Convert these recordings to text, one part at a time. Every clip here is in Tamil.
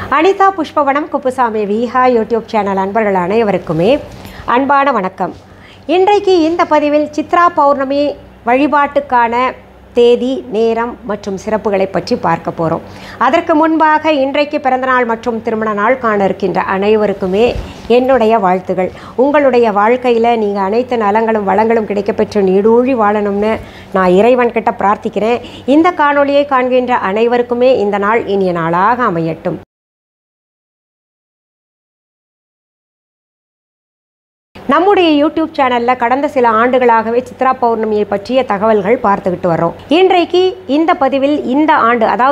அனிதா புஷ்பவனம் குப்புசாமி விஹா யூடியூப் சேனல் அன்பர்கள் அனைவருக்குமே அன்பான வணக்கம். இன்றைக்கு இந்த பதிவில் சித்ரா பௌர்ணமி வழிபாட்டுக்கான தேதி, நேரம் மற்றும் சிறப்புகளை பற்றி பார்க்க போகிறோம். அதற்கு முன்பாக இன்றைக்கு பிறந்தநாள் மற்றும் திருமண நாள் காண இருக்கின்ற அனைவருக்குமே என்னுடைய வாழ்த்துகள். உங்களுடைய வாழ்க்கையில் நீங்கள் அனைத்து நலங்களும் வளங்களும் கிடைக்கப்பெற்று நீடூழி வாழணும்னு நான் இறைவன்கிட்ட பிரார்த்திக்கிறேன். இந்த காணொளியை காண்கின்ற அனைவருக்குமே இந்த நாள் இனிய நாளாக அமையட்டும். நம்முடைய யூடியூப் சேனலில் கடந்த சில ஆண்டுகளாகவே சித்ரா பௌர்ணமியை பற்றிய தகவல்கள் பார்த்துக்கிட்டு வரோம். இன்றைக்கு இந்த பதிவில் இந்த ஆண்டு, அதாவது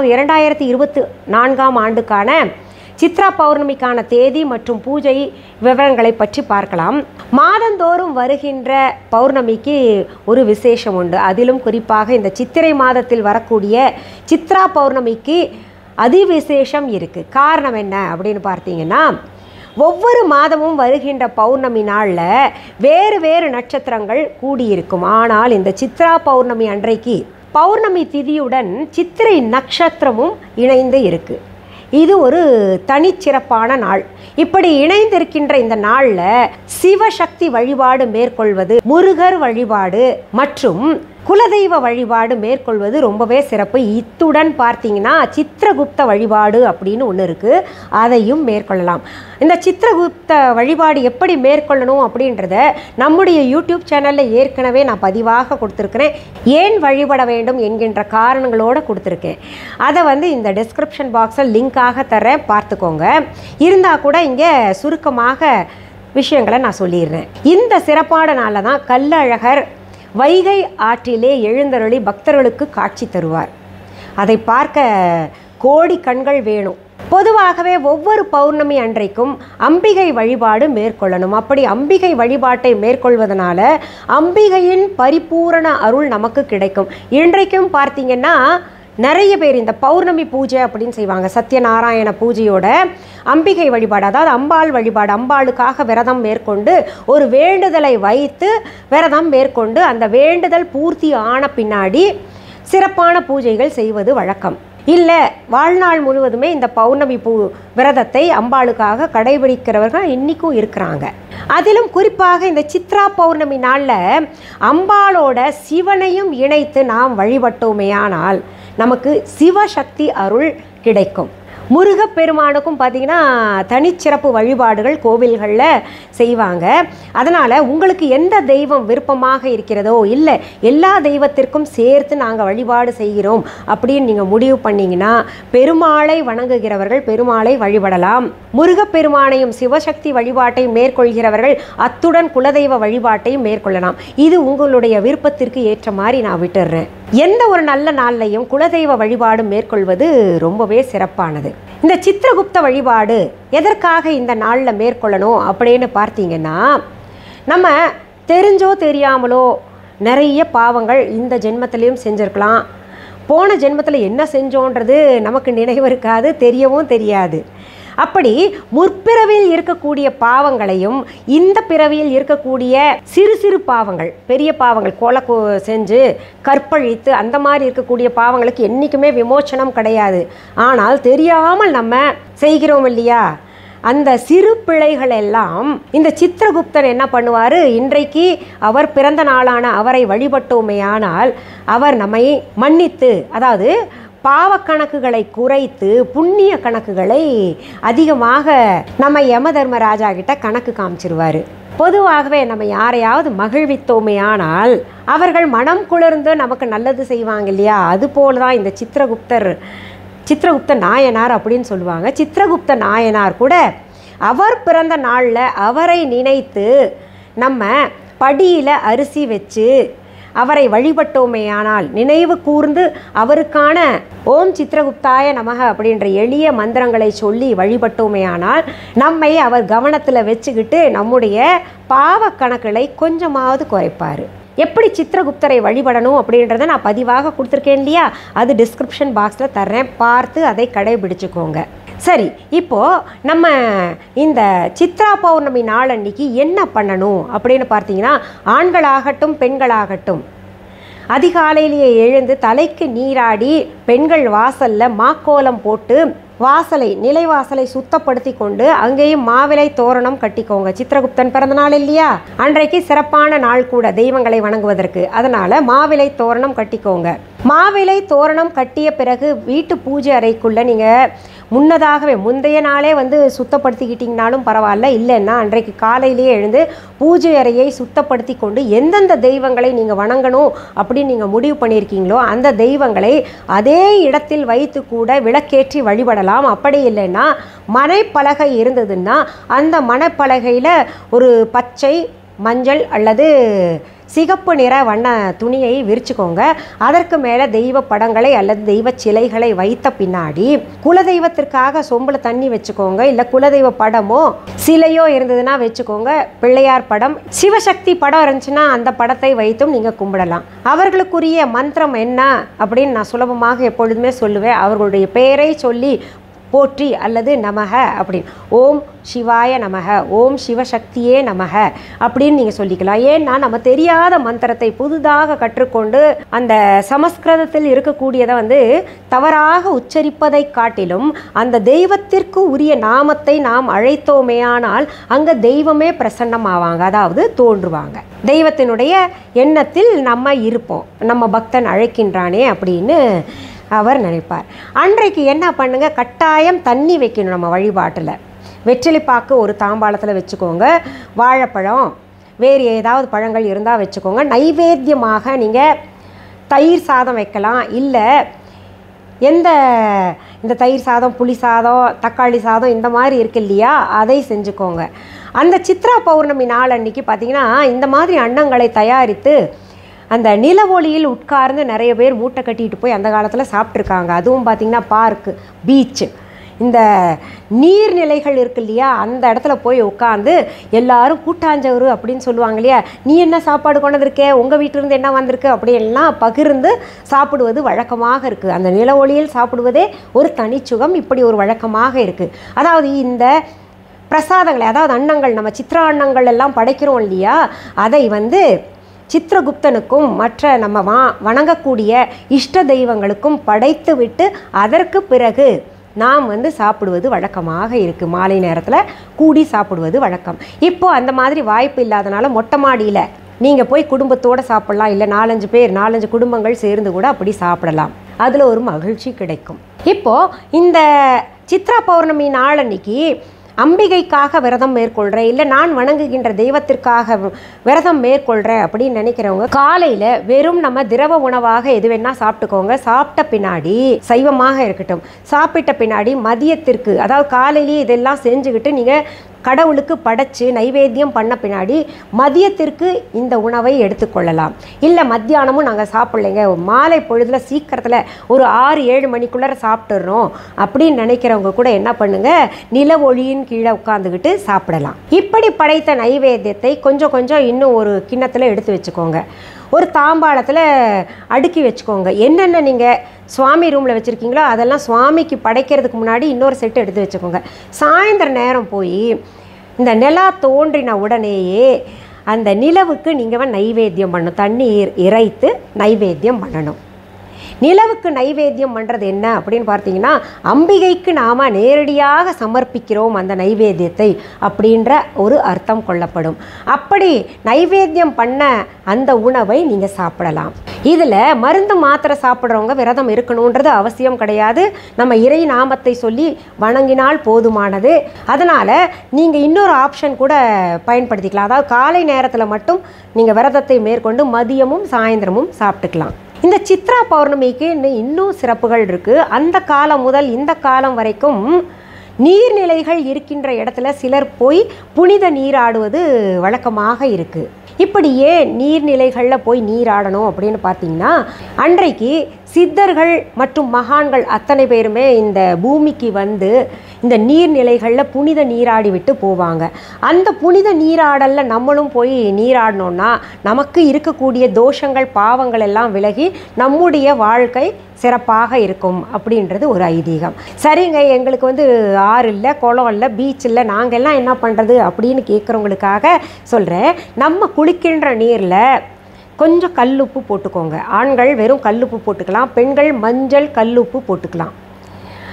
2024ஆம் ஆண்டுக்கான சித்ரா பௌர்ணமிக்கான தேதி மற்றும் பூஜை விவரங்களை பற்றி பார்க்கலாம். மாதந்தோறும் வருகின்ற பௌர்ணமிக்கு ஒரு விசேஷம் உண்டு. அதிலும் குறிப்பாக இந்த சித்திரை மாதத்தில் வரக்கூடிய சித்ரா பௌர்ணமிக்கு அதிவிசேஷம் இருக்குது. காரணம் என்ன அப்படின்னு பார்த்தீங்கன்னா, ஒவ்வொரு மாதமும் வருகின்ற பௌர்ணமி நாளில் வேறு வேறு நட்சத்திரங்கள் கூடியிருக்கும். ஆனால் இந்த சித்ரா பௌர்ணமி அன்றைக்கு பௌர்ணமி திதியுடன் சித்திரை நட்சத்திரமும் இணைந்து இருக்குது. இது ஒரு தனிச்சிறப்பான நாள். இப்படி இணைந்திருக்கின்ற இந்த நாளில் சிவசக்தி வழிபாடு மேற்கொள்வது, முருகர் வழிபாடு மற்றும் குலதெய்வ வழிபாடு மேற்கொள்வது ரொம்பவே சிறப்பு. இத்துடன் பார்த்தீங்கன்னா சித்திரகுப்த வழிபாடு அப்படின்னு ஒன்று இருக்குது, அதையும் மேற்கொள்ளலாம். இந்த சித்திரகுப்த வழிபாடு எப்படி மேற்கொள்ளணும் அப்படின்றத நம்முடைய யூடியூப் சேனலில் ஏற்கனவே நான் பதிவாக கொடுத்துருக்கிறேன். ஏன் வழிபட வேண்டும் என்கின்ற காரணங்களோடு கொடுத்துருக்கேன். அதை இந்த டிஸ்கிரிப்ஷன் பாக்ஸில் லிங்காக தரேன், பார்த்துக்கோங்க. இருந்தால் கூட இங்கே சுருக்கமாக விஷயங்களை நான் சொல்லிடுறேன். இந்த சிறப்பான நாளில் தான் கள்ளழகர் வைகை ஆற்றிலே எழுந்தருளி பக்தர்களுக்கு காட்சி தருவார். அதை பார்க்க கோடி கண்கள் வேணும். பொதுவாகவே ஒவ்வொரு பௌர்ணமி அன்றைக்கும் அம்பிகை வழிபாடு மேற்கொள்ளணும். அப்படி அம்பிகை வழிபாட்டை மேற்கொள்வதனால அம்பிகையின் பரிபூரண அருள் நமக்கு கிடைக்கும். இன்றைக்கும் பார்த்தீங்கன்னா நிறைய பேர் இந்த பௌர்ணமி பூஜை அப்படின்னு செய்வாங்க. சத்யநாராயண பூஜையோட அம்பிகை வழிபாடு, அதாவது அம்பாள் வழிபாடு, அம்பாளுக்காக விரதம் மேற்கொண்டு ஒரு வேண்டுதலை வைத்து விரதம் மேற்கொண்டு அந்த வேண்டுதல் பூர்த்தி ஆன பின்னாடி சிறப்பான பூஜைகள் செய்வது வழக்கம். இல்லை, வாழ்நாள் முழுவதுமே இந்த பௌர்ணமி விரதத்தை அம்பாளுக்காக கடைபிடிக்கிறவர்கள் இன்றைக்கும் இருக்கிறாங்க. அதிலும் குறிப்பாக இந்த சித்ரா பௌர்ணமி நாளில் அம்பாளோட சிவனையும் இணைத்து நாம் வழிபட்டோமேயானால் நமக்கு சிவசக்தி அருள் கிடைக்கும். முருகப்பெருமானுக்கும் பார்த்திங்கன்னா தனிச்சிறப்பு வழிபாடுகள் கோவில்களில் செய்வாங்க. அதனால் உங்களுக்கு எந்த தெய்வம் விருப்பமாக இருக்கிறதோ, இல்லை எல்லா தெய்வத்திற்கும் சேர்த்து நாங்கள் வழிபாடு செய்கிறோம் அப்படின்னு நீங்கள் முடிவு பண்ணிங்கன்னா பெருமாளை வணங்குகிறவர்கள் பெருமாளை வழிபடலாம். முருகப்பெருமானையும் சிவசக்தி வழிபாட்டை மேற்கொள்கிறவர்கள் அத்துடன் குலதெய்வ வழிபாட்டையும் மேற்கொள்ளலாம். இது உங்களுடைய விருப்பத்திற்கு ஏற்ற மாதிரி நான் விட்டுடுறேன். எந்த ஒரு நல்ல நாள்லையும் குலதெய்வ வழிபாடு மேற்கொள்வது ரொம்பவே சிறப்பானது. இந்த சித்திரகுப்த வழிபாடு எதற்காக இந்த நாளில் மேற்கொள்ளணும் அப்படின்னு பார்த்தீங்கன்னா, நம்ம தெரிஞ்சோ தெரியாமலோ நிறைய பாவங்கள் இந்த ஜென்மத்திலையும் செஞ்சுருக்கலாம். போன ஜென்மத்தில் என்ன செஞ்சோன்றது நமக்கு நினைவு இருக்காது, தெரியவும் தெரியாது. அப்படி முற்பிறவியில் இருக்கக்கூடிய பாவங்களையும் இந்த பிறவியில் இருக்கக்கூடிய சிறு சிறு பாவங்கள், பெரிய பாவங்கள், கொலை செஞ்சு கற்பழித்து அந்த மாதிரி இருக்கக்கூடிய பாவங்களுக்கு என்றைக்குமே விமோச்சனம் கிடையாது. ஆனால் தெரியாமல் நம்ம செய்கிறோம் இல்லையா, அந்த சிறு பிழைகள் எல்லாம் இந்த சித்திரகுப்தன் என்ன பண்ணுவார், இன்றைக்கு அவர் பிறந்த நாளான அவரை வழிபட்டோமேயானால் அவர் நம்மை மன்னித்து, அதாவது பாவக்கணக்குகளை குறைத்து புண்ணிய கணக்குகளை அதிகமாக நம்ம யம தர்மராஜா கிட்ட கணக்கு காமிச்சிருவார். பொதுவாகவே நம்ம யாரையாவது மகிழ்வித்தோமே ஆனால் அவர்கள் மனம் குளிர்ந்து நமக்கு நல்லது செய்வாங்க இல்லையா, அதுபோல் தான் இந்த சித்திரகுப்த நாயனார் அப்படின்னு சொல்லுவாங்க. சித்திரகுப்த நாயனார் கூட அவர் பிறந்த நாளில் அவரை நினைத்து நம்ம படியில் அரிசி வச்சு அவரை வழிபட்டோமேயானால், நினைவு கூர்ந்து அவருக்கான ஓம் சித்திரகுப்தாய நமக அப்படின்ற எளிய மந்திரங்களை சொல்லி வழிபட்டோமேயானால் நம்மை அவர் கவனத்தில் வச்சுக்கிட்டு நம்முடைய பாவ கணக்குகளை கொஞ்சமாவது குறைப்பார். எப்படி சித்திரகுப்தரை வழிபடணும் அப்படின்றத நான் பதிவாக கொடுத்துருக்கேன் இல்லையா, அது டிஸ்கிரிப்ஷன் பாக்ஸில் தர்றேன், பார்த்து அதை கடைபிடிச்சுக்கோங்க. சரி, இப்போது நம்ம இந்த சித்ரா பௌர்ணமி நாள் அன்னைக்கு என்ன பண்ணணும் அப்படின்னு பார்த்தீங்கன்னா, ஆண்களாகட்டும் பெண்களாகட்டும் அதிகாலையிலேயே எழுந்து தலைக்கு நீராடி பெண்கள் வாசலில் மாக்கோலம் போட்டு வாசலை நிலைவாசலை சுத்தப்படுத்தி கொண்டு அங்கேயும் மாவிலை தோரணம் கட்டிக்கோங்க. சித்திரகுப்தன் பிறந்த நாள் இல்லையா, அன்றைக்கு சிறப்பான நாள் கூட தெய்வங்களை வணங்குவதற்கு. அதனால் மாவிலை தோரணம் கட்டிக்கோங்க. மாவிலை தோரணம் கட்டிய பிறகு வீட்டு பூஜை அறைக்குள்ளே நீங்கள் முன்னதாகவே முந்தைய நாளே சுத்தப்படுத்திக்கிட்டிங்கனாலும் பரவாயில்ல, இல்லைன்னா அன்றைக்கு காலையிலேயே எழுந்து பூஜை அறையை சுத்தப்படுத்தி கொண்டு எந்தெந்த தெய்வங்களை நீங்கள் வணங்கணும் அப்படின்னு நீங்கள் முடிவு பண்ணியிருக்கீங்களோ அந்த தெய்வங்களை அதே இடத்தில் வைத்து கூட விளக்கேற்றி வழிபடலாம். அப்படி இல்லைன்னா மனைப்பலகை இருந்ததுன்னா அந்த மனைப்பலகையில் ஒரு பச்சை, மஞ்சள் அல்லது சிகப்பு நிற வண்ண துணியை விரிச்சுக்கோங்க. அதற்கு மேலே தெய்வ படங்களை அல்லது தெய்வ சிலைகளை வைத்த பின்னாடி குலதெய்வத்திற்காக சொம்பில் தண்ணி வச்சுக்கோங்க. இல்லை குலதெய்வ படமோ சிலையோ இருந்ததுன்னா வச்சுக்கோங்க. பிள்ளையார் படம், சிவசக்தி படம் இருந்துச்சுன்னா அந்த படத்தை வைத்தும் நீங்கள் கும்பிடலாம். அவர்களுக்குரிய மந்திரம் என்ன அப்படின்னு நான் சுலபமாக எப்பொழுதுமே சொல்லுவேன். அவர்களுடைய பெயரை சொல்லி போற்றி அல்லது நமக அப்படின்னு, ஓம் சிவாய நமக, ஓம் சிவசக்தியே நமக அப்படின்னு நீங்கள் சொல்லிக்கலாம். ஏன்னா நம்ம தெரியாத மந்திரத்தை புதிதாக கற்றுக்கொண்டு அந்த சமஸ்கிருதத்தில் இருக்கக்கூடியதை தவறாக உச்சரிப்பதை காட்டிலும் அந்த தெய்வத்திற்கு உரிய நாமத்தை நாம் அழைத்தோமேயானால் அங்கே தெய்வமே பிரசன்னமாவாங்க, அதாவது தோன்றுவாங்க. தெய்வத்தினுடைய எண்ணத்தில் நம்ம இருப்போம், நம்ம பக்தன் அழைக்கின்றானே அப்படின்னு அவர் நினைப்பார். அன்றைக்கு என்ன பண்ணுங்க, கட்டாயம் தண்ணி வைக்கணும். நம்ம வழிபாட்டில் வெற்றிலைப்பாக்கு ஒரு தாம்பாளத்தில் வச்சுக்கோங்க. வாழைப்பழம், வேறு ஏதாவது பழங்கள் இருந்தால் வச்சுக்கோங்க. நைவேத்தியமாக நீங்கள் தயிர் சாதம் வைக்கலாம். இல்லை இந்த தயிர் சாதம், புளி சாதம், தக்காளி சாதம் இந்த மாதிரி இருக்கு இல்லையா, அதை செஞ்சுக்கோங்க. அந்த சித்ரா பௌர்ணமி நாள் அன்றைக்கி பார்த்திங்கன்னா இந்த மாதிரி அன்னங்களை தயாரித்து அந்த நில ஒளியில் உட்கார்ந்து நிறைய பேர் மூட்டை கட்டிட்டு போய் அந்த காலத்தில் சாப்பிட்ருக்காங்க. அதுவும் பார்த்திங்கன்னா பார்க்கு, பீச்சு, இந்த நீர்நிலைகள் இருக்கு இல்லையா, அந்த இடத்துல போய் உட்காந்து எல்லாரும் கூட்டாஞ்சோறு அப்படின்னு சொல்லுவாங்க இல்லையா, நீ என்ன சாப்பாடு கொண்டு வந்திருக்கே, உங்கள் வீட்டிலேருந்து என்ன வந்திருக்கு அப்படின்லாம் பகிர்ந்து சாப்பிடுவது வழக்கமாக இருக்குது. அந்த நில ஒளியில் சாப்பிடுவதே ஒரு தனிச்சுகம், இப்படி ஒரு வழக்கமாக இருக்குது. அதாவது இந்த பிரசாதங்களை, அதாவது அன்னங்கள், நம்ம சித்ரா அன்னங்கள் எல்லாம் படைக்கிறோம் இல்லையா, அதை சித்திரகுப்தனுக்கும் மற்ற நம்ம வணங்கக்கூடிய இஷ்ட தெய்வங்களுக்கும் படைத்து விட்டு அதற்கு பிறகு நாம் சாப்பிடுவது வழக்கமாக இருக்குது. மாலை நேரத்தில் கூடி சாப்பிடுவது வழக்கம். இப்போது அந்த மாதிரி வாய்ப்பு இல்லாதனால மொட்டை மாடியில் நீங்கள் போய் குடும்பத்தோடு சாப்பிட்லாம். இல்லை 4-5 பேர், 4-5 குடும்பங்கள் சேர்ந்து கூட அப்படி சாப்பிடலாம். அதில் ஒரு மகிழ்ச்சி கிடைக்கும். இப்போது இந்த சித்ரா பௌர்ணமி நாள் அன்னைக்கு அம்பிகைக்காக விரதம் மேற்கொள்கிறேன், இல்லை நான் வணங்குகின்ற தெய்வத்திற்காக விரதம் மேற்கொள்கிறேன் அப்படின்னு நினைக்கிறவங்க காலையில் வெறும் நம்ம திரவ உணவாக எது வேணால் சாப்பிட்டுக்கோங்க. சாப்பிட்ட பின்னாடி சைவமாக இருக்கட்டும், சாப்பிட்ட பின்னாடி மதியத்திற்கு, அதாவது காலையிலேயே இதெல்லாம் செஞ்சுக்கிட்டு நீங்கள் கடவுளுக்கு படைச்சு நைவேத்தியம் பண்ண பின்னாடி மதியத்திற்கு இந்த உணவை எடுத்துக்கொள்ளலாம். இல்லை மத்தியானமும் நாங்கள் சாப்பிட்லைங்க, மாலை பொழுதில் சீக்கிரத்தில் ஒரு 6-7 மணிக்குள்ளே சாப்பிட்டுறோம் அப்படின்னு நினைக்கிறவங்க கூட என்ன பண்ணுங்கள், நில ஒளியின் கீழே உட்காந்துக்கிட்டு சாப்பிடலாம். இப்படி படைத்த நைவேத்தியத்தை கொஞ்சம் கொஞ்சம் இன்னும் ஒரு கிண்ணத்தில் எடுத்து வச்சுக்கோங்க. ஒரு தாம்பாளத்தில் அடுக்கி வச்சுக்கோங்க. என்னென்ன நீங்கள் சுவாமி ரூமில் வச்சுருக்கீங்களோ அதெல்லாம் சுவாமிக்கு படைக்கிறதுக்கு முன்னாடி இன்னொரு செட்டு எடுத்து வச்சுக்கோங்க. சாயந்தர நேரம் போய் இந்த நிலா தோன்றின உடனேயே அந்த நிலவுக்கு நீங்கள் நைவேத்தியம் பண்ணணும். தண்ணீர் இறைத்து நைவேத்தியம் பண்ணணும். நிலவுக்கு நைவேத்தியம் பண்ணுறது என்ன அப்படின்னு பார்த்தீங்கன்னா, அம்பிகைக்கு நாம் நேரடியாக சமர்ப்பிக்கிறோம் அந்த நைவேத்தியத்தை அப்படின்ற ஒரு அர்த்தம் கொள்ளப்படும். அப்படி நைவேத்தியம் பண்ண அந்த உணவை நீங்கள் சாப்பிடலாம். இதில் மருந்து மாத்திரை சாப்பிட்றவங்க விரதம் இருக்கணுன்றது அவசியம் கிடையாது. நம்ம இறை நாமத்தை சொல்லி வணங்கினால் போதுமானது. அதனால் நீங்கள் இன்னொரு ஆப்ஷன் கூட பயன்படுத்திக்கலாம். அதாவது காலை நேரத்தில் மட்டும் நீங்கள் விரதத்தை மேற்கொண்டு மதியமும் சாயந்தரமும் சாப்பிட்டுக்கலாம். இந்த சித்ரா பௌர்ணமிக்கு இன்னும் சிறப்புகள் இருக்குது. அந்த காலம் முதல் இந்த காலம் வரைக்கும் நீர்நிலைகள் இருக்கின்ற இடத்துல சிலர் போய் புனித நீராடுவது வழக்கமாக இருக்குது. இப்படியே நீர்நிலைகளில் போய் நீராடணும் அப்படின்னு பார்த்தீங்கன்னா, அன்றைக்கு சித்தர்கள் மற்றும் மகான்கள் அத்தனை பேருமே இந்த பூமிக்கு இந்த நீர்நிலைகளில் புனித நீராடி விட்டு போவாங்க. அந்த புனித நீராடலில் நம்மளும் போய் நீராடணுன்னா நமக்கு இருக்கக்கூடிய தோஷங்கள், பாவங்கள் எல்லாம் விலகி நம்முடைய வாழ்க்கை சிறப்பாக இருக்கும் அப்படின்றது ஒரு ஐதீகம். சரிங்க, எங்களுக்கு ஆறு இல்லை, குளம் இல்லை, பீச் இல்லை, நாங்கள் எல்லாம் என்ன பண்ணுறது அப்படின்னு கேட்குறவங்களுக்காக சொல்கிறேன். நம்ம குளிக்கின்ற நீரில் கொஞ்சம் கல்லுப்பு போட்டுக்கோங்க. ஆண்கள் வெறும் கல்லுப்பு போட்டுக்கலாம், பெண்கள் மஞ்சள் கல்லுப்பு போட்டுக்கலாம்.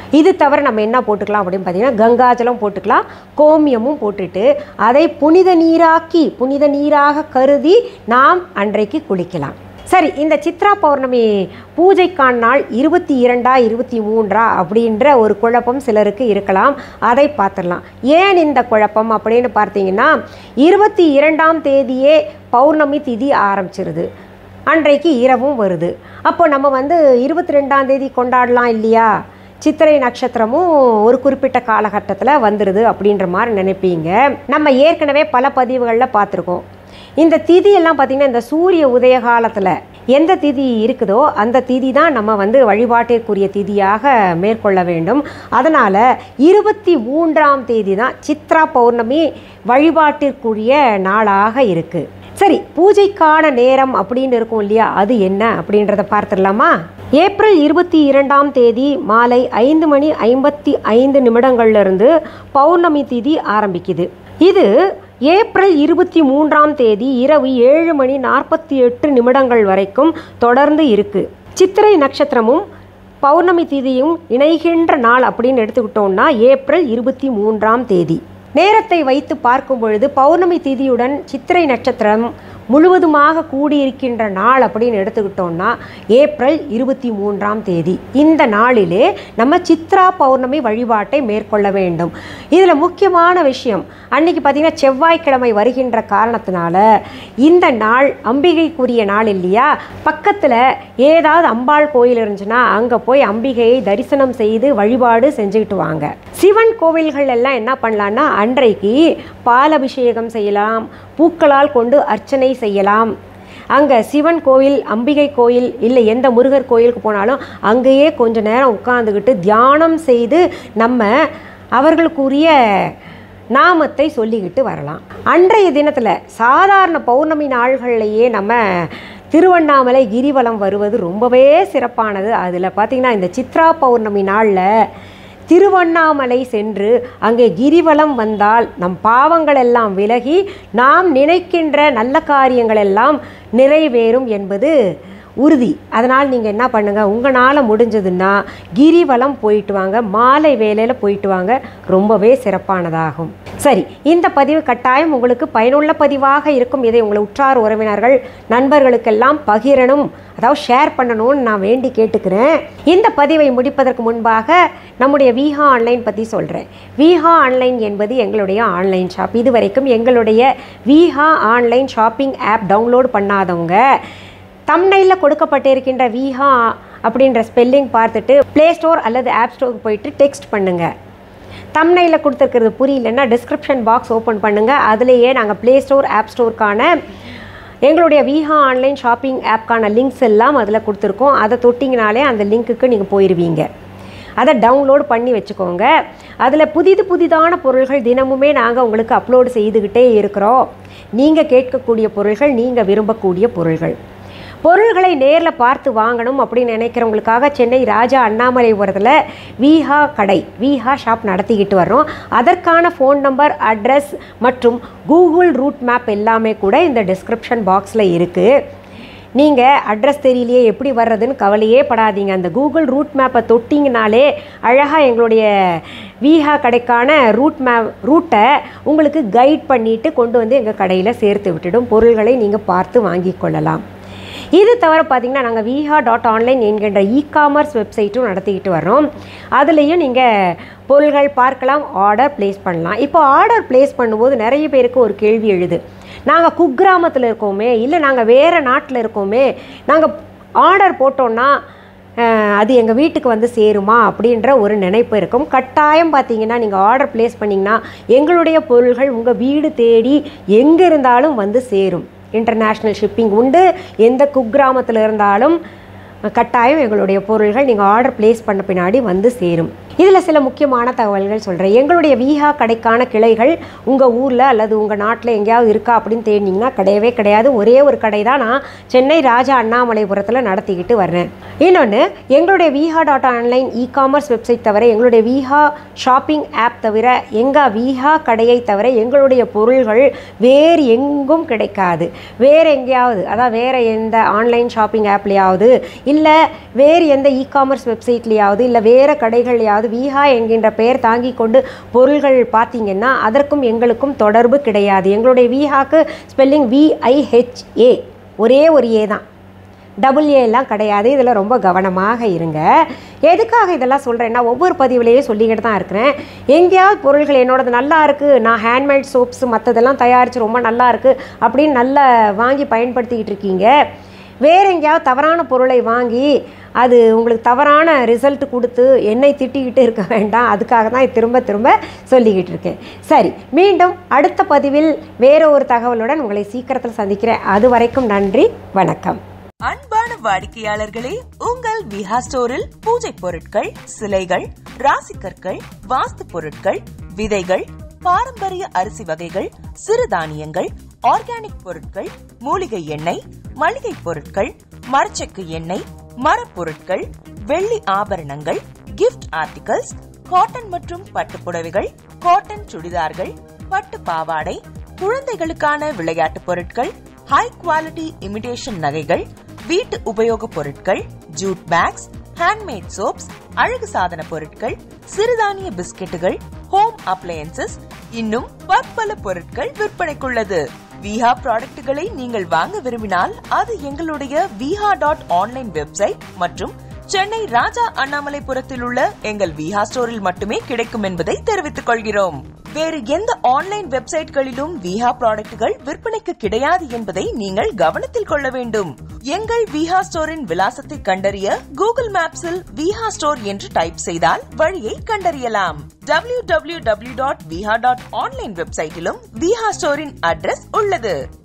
இது தவிர நம்ம என்ன போட்டுக்கலாம் அப்படின்னு பார்த்தீங்கன்னா கங்காஜலம் போட்டுக்கலாம், கோமியமும் போட்டுட்டு அதை புனித நீராக கருதி நாம் அன்றைக்கு குளிக்கலாம். சரி, இந்த சித்ரா பௌர்ணமி பூஜைக்கான நாள் 22 23 அப்படின்ற ஒரு குழப்பம் சிலருக்கு இருக்கலாம். அதை பார்த்துடலாம். ஏன் இந்த குழப்பம் அப்படின்னு பார்த்தீங்கன்னா 22ஆம் தேதியே பௌர்ணமி திதி ஆரம்பிச்சிருது, அன்றைக்கு இரவும் வருது. அப்போ நம்ம 22ஆம் தேதி கொண்டாடலாம் இல்லையா, சித்திரை நட்சத்திரமும் ஒரு குறிப்பிட்ட காலகட்டத்தில் வந்துடுது அப்படின்ற மாதிரி நினைப்பீங்க. நம்ம ஏற்கனவே பல பதிவுகளில் பார்த்துருக்கோம். இந்த திதியெல்லாம் பார்த்திங்கன்னா இந்த சூரிய உதய காலத்தில் எந்த திதி இருக்குதோ அந்த திதி தான் நம்ம வழிபாட்டிற்குரிய திதியாக மேற்கொள்ள வேண்டும். அதனால் 23ஆம் தேதி தான் சித்ரா பௌர்ணமி வழிபாட்டிற்குரிய நாளாக இருக்குது. சரி, பூஜைக்கான நேரம் அப்படின்னு இருக்கும் இல்லையா, அது என்ன அப்படின்றத பார்த்துடலாமா? ஏப்ரல் 22ஆம் தேதி மாலை 5:55 பௌர்ணமி திதி ஆரம்பிக்குது. இது ஏப்ரல் 23ஆம் தேதி இரவு 7:48 வரைக்கும் தொடர்ந்து இருக்குது. சித்திரை நட்சத்திரமும் பௌர்ணமி திதியும் இணைகின்ற நாள் அப்படின்னு எடுத்துக்கிட்டோம்னா ஏப்ரல் 23ஆம் தேதி. நேரத்தை வைத்து பார்க்கும் பொழுது பௌர்ணமி திதியுடன் சித்திரை நட்சத்திரம் முழுவதுமாக கூடியிருக்கின்ற நாள் அப்படின்னு எடுத்துக்கிட்டோம்னா ஏப்ரல் 23ஆம் தேதி. இந்த நாளிலே நம்ம சித்ரா பௌர்ணமி வழிபாட்டை மேற்கொள்ள வேண்டும். இதில் முக்கியமான விஷயம், அன்றைக்கி பார்த்திங்கன்னா செவ்வாய்க்கிழமை வருகின்ற காரணத்தினால இந்த நாள் அம்பிகைக்குரிய நாள் இல்லையா, பக்கத்தில் ஏதாவது அம்பாள் கோயில் இருந்துச்சுன்னா அங்கே போய் அம்பிகையை தரிசனம் செய்து வழிபாடு செஞ்சுக்கிட்டு வாங்க. சிவன் கோவில்கள் எல்லாம் என்ன பண்ணலான்னா அன்றைக்கு பாலபிஷேகம் செய்யலாம், பூக்களால் கொண்டு அர்ச்சனை செய்யலாம். அங்கே சிவன் கோயில், அம்பிகை கோயில், இல்லை எந்த முருகர் கோயிலுக்கு போனாலும் அங்கேயே கொஞ்ச நேரம் உட்காந்துக்கிட்டு தியானம் செய்து நம்ம அவர்களுக்குரிய நாமத்தை சொல்லிக்கிட்டு வரலாம். அன்றைய தினத்தில் சாதாரண பௌர்ணமி நாள்கள்லேயே நம்ம திருவண்ணாமலை கிரிவலம் வருவது ரொம்பவே சிறப்பானது. அதில் பார்த்திங்கன்னா இந்த சித்ரா பௌர்ணமி நாளில் திருவண்ணாமலை சென்று அங்கே கிரிவலம் வந்தால் நம் பாவங்கள் எல்லாம் விலகி நாம் நினைக்கின்ற நல்ல காரியங்கள் எல்லாம் நிறைவேறும் என்பது உறுதி. அதனால் நீங்கள் என்ன பண்ணுங்கள், உங்களால் முடிஞ்சதுன்னா கிரிவலம் போயிட்டு வாங்க, மாலை வேளையில் போயிட்டு வாங்க, ரொம்பவே சிறப்பானதாகும். சரி, இந்த பதிவு கட்டாயம் உங்களுக்கு பயனுள்ள பதிவாக இருக்கும். இதை உங்களை உற்றார் உறவினர்கள் நண்பர்களுக்கெல்லாம் பகிரணும், அதாவது ஷேர் பண்ணணும்னு நான் வேண்டி கேட்டுக்கிறேன். இந்த பதிவை முடிப்பதற்கு முன்பாக நம்முடைய விஹா ஆன்லைன் பற்றி சொல்கிறேன். விஹா ஆன்லைன் என்பது எங்களுடைய ஆன்லைன் ஷாப். இது வரைக்கும் எங்களுடைய Viha online shopping app download பண்ணாதவங்க தம்ப்நெயிலில் கொடுக்கப்பட்டிருக்கின்ற விஹா அப்படின்ற ஸ்பெல்லிங் பார்த்துட்டு ப்ளே ஸ்டோர் அல்லது ஆப் ஸ்டோருக்கு போயிட்டு டெக்ஸ்ட் பண்ணுங்கள். தம்ப்நெயிலில் கொடுத்துருக்கிறது புரியலன்னா டிஸ்கிரிப்ஷன் பாக்ஸ் ஓப்பன் பண்ணுங்கள். அதுலேயே நாங்கள் ப்ளே ஸ்டோர் ஆப் ஸ்டோருக்கான எங்களுடைய விஹா ஆன்லைன் ஷாப்பிங் ஆப்க்கான லிங்க்ஸ் எல்லாம் அதில் கொடுத்துருக்கோம். அதை தொட்டிங்கனாலே அந்த லிங்க்குக்கு நீங்கள் போயிடுவீங்க. அதை டவுன்லோட் பண்ணி வச்சுக்கோங்க. அதில் புதிதான பொருள்கள் தினமுமே நாங்கள் உங்களுக்கு அப்லோடு செய்துக்கிட்டே இருக்கிறோம். நீங்கள் கேட்கக்கூடிய பொருள்கள், நீங்கள் விரும்பக்கூடிய பொருள்களை நேரில் பார்த்து வாங்கணும் அப்படின்னு நினைக்கிறவங்களுக்காக சென்னை ராஜா அண்ணாமலைபுரத்தில் விஹா ஷாப் நடத்திக்கிட்டு வர்றோம். அதற்கான ஃபோன் நம்பர், அட்ரஸ் மற்றும் கூகுள் ரூட் மேப் எல்லாமே கூட இந்த டிஸ்கிரிப்ஷன் பாக்ஸில் இருக்குது. நீங்கள் அட்ரஸ் தெரியலையே எப்படி வர்றதுன்னு கவலையே படாதீங்க. அந்த கூகுள் ரூட் மேப்பை தொட்டிங்கனாலே அழகாக எங்களுடைய விஹா கடைக்கான ரூட்டை உங்களுக்கு கைட் பண்ணிவிட்டு கொண்டு வந்து எங்கள் கடையில் சேர்த்து விட்டுடும். பொருள்களை நீங்கள் பார்த்து வாங்கி கொள்ளலாம். இது தவிர பார்த்திங்கன்னா நாங்கள் viha.online என்கின்ற இ-காமர்ஸ் வெப்சைட்டும் நடத்திக்கிட்டு வர்றோம். அதுலேயும் நீங்கள் பொருள்கள் பார்க்கலாம், ஆர்டர் ப்ளேஸ் பண்ணலாம். இப்போ ஆர்டர் ப்ளேஸ் பண்ணும்போது நிறைய பேருக்கு ஒரு கேள்வி எழுது, நாங்கள் குக்கிராமத்தில் இருக்கோமே, இல்லை நாங்கள் வேறு நாட்டில் இருக்கோமே, நாங்கள் ஆர்டர் போட்டோன்னா அது எங்கள் வீட்டுக்கு வந்து சேருமா அப்படின்ற ஒரு நினைப்பு இருக்கும். கட்டாயம் பார்த்தீங்கன்னா நீங்கள் ஆர்டர் ப்ளேஸ் பண்ணிங்கன்னா எங்களுடைய பொருள்கள் உங்கள் வீடு தேடி எங்கே இருந்தாலும் வந்து சேரும். இன்டர்நேஷ்னல் ஷிப்பிங் உண்டு. எந்த குக்கிராமத்தில் இருந்தாலும் கட்டாயம் எங்களுடைய பொருள்கள் நீங்கள் ஆர்டர் ப்ளேஸ் பண்ண பின்னாடி வந்து சேரும். இதில் சில முக்கியமான தகவல்கள் சொல்கிறேன். எங்களுடைய விஹா கடைக்கான கிளைகள் உங்கள் ஊரில் அல்லது உங்கள் நாட்டில் எங்கேயாவது இருக்கா அப்படின்னு தேடினீங்கன்னா கிடையவே கிடையாது. ஒரே ஒரு கடை தான் நான் சென்னை ராஜா அண்ணாமலைபுரத்தில் நடத்திக்கிட்டு வர்றேன். இன்னொன்று, எங்களுடைய viha.online இ-காமர்ஸ் வெப்சைட் தவிர, எங்களுடைய விஹா ஷாப்பிங் ஆப் தவிர, எங்கள் விஹா கடையை தவிர எங்களுடைய பொருள்கள் வேறு எங்கும் கிடைக்காது. வேறு எங்கேயாவது, அதாவது வேறு எந்த ஆன்லைன் ஷாப்பிங் ஆப்லேயாவது, இல்லை வேறு எந்த இ-காமர்ஸ் வெப்சைட்லேயாவது, இல்லை வேறு கடைகள்லையாவது அதாவது விஹா என்கின்ற பெயர் தாங்கி கொண்டு பொருள்கள் பார்த்தீங்கன்னா அதற்கும் எங்களுக்கும் தொடர்பு கிடையாது. எங்களுடைய விஹாக்கு ஸ்பெல்லிங் VIHA, ஒரே ஒரு ஏ தான், டபுள் ஏலாம் கிடையாது. இதில் ரொம்ப கவனமாக இருங்க. எதுக்காக இதெல்லாம் சொல்கிறேன்னா, ஒவ்வொரு பதிவுலேயே சொல்லிக்கிட்டு தான் இருக்கிறேன். எங்கேயாவது பொருள்கள் என்னோடது நல்லா இருக்குது, நான் ஹேண்ட்மேட் சோப்ஸு மற்றதெல்லாம் தயாரித்து ரொம்ப நல்லா இருக்குது அப்படின்னு நல்லா வாங்கி பயன்படுத்திக்கிட்டு இருக்கீங்க. வேறு எங்கேயாவது தவறான பொருளை வாங்கி அது உங்களுக்கு தவறான ரிசல்ட் கொடுத்து என்னை திட்டிக்கிட்டு இருக்க வேண்டாம். அதுக்காக தான் திரும்ப திரும்ப சொல்லிக்கிட்டு இருக்கேன். சரி, மீண்டும் அடுத்த பதிவில் வேறு ஒரு தகவலுடன் உங்களை சீக்கிரத்தில் சந்திக்கிறேன். அது வரைக்கும் நன்றி, வணக்கம். அன்பான வாடிக்கையாளர்களே, உங்கள் விஹா ஸ்டோரில் பூஜை பொருட்கள், சிலைகள், ராசிக்கற்கள், வாஸ்து பொருட்கள், விதைகள், பாரம்பரிய அரிசி வகைகள், சிறுதானியங்கள், ஆர்கானிக் பொருட்கள், மூலிகை எண்ணெய், மளிகை பொருட்கள், மரச்செக்கு எண்ணெய், மரப்பொருட்கள், வெள்ளி ஆபரணங்கள், கிஃப்ட் ஆர்டிகல்ஸ், காட்டன் மற்றும் பட்டு புடவைகள், காட்டன் சுடிதார்கள், பட்டு பாவாடை, குழந்தைகளுக்கான விளையாட்டு பொருட்கள், ஹை குவாலிட்டி இமிடேஷன் நகைகள், வீட்டு உபயோக பொருட்கள், ஜூட் பேக்ஸ், ஹேண்ட்மேட் சோப்ஸ், அழகு சாதன பொருட்கள், சிறுதானிய பிஸ்கெட்டுகள், ஹோம் அப்ளையன்சஸ், இன்னும் பற்பல பொருட்கள் விற்பனைக்குள்ளது. விஹா ப்ராடக்ட்களை நீங்கள் வாங்க விரும்பினால் அது எங்களுடைய viha.online வெப்சைட் மற்றும் சென்னை ராஜா அண்ணாமலைபுரத்தில் உள்ள எங்கள் விஹா ஸ்டோரில் மட்டுமே கிடைக்கும் என்பதை தெரிவித்துக் கொள்கிறோம். வேறு எந்த ஆன்லைன் வெப்சைட்களிலும் விஹா ப்ராடக்ட்கள் விற்பனைக்கு கிடையாது என்பதை நீங்கள் கவனத்தில் கொள்ள வேண்டும். எங்கள் விஹா ஸ்டோரின் விலாசத்தை கண்டறிய கூகுள் மேப்ஸில் விஹா ஸ்டோர் என்று டைப் செய்தால் வழியை கண்டறியலாம். www.viha.online வெப்சைட்டிலும் விஹா ஸ்டோரின் அட்ரஸ் உள்ளது.